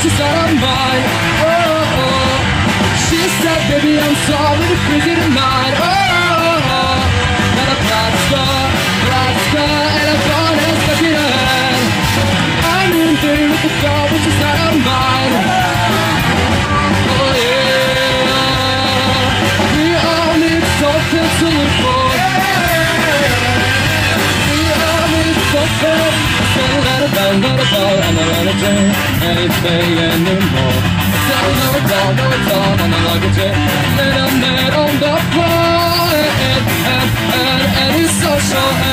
she's out of mind. Oh, oh. She said, baby, I'm sorry to freak you tonight. Oh, oh, oh. Got a Platzka, and a phone is stuck in her head. I'm in there with the girl, but she's out of mind. Oh, yeah. We all need something to look for. We all need something. Let it down, I'm not gonna do anything anymore. Tell no, it's all, I'm not gonna do. Let a man on the floor, and it's so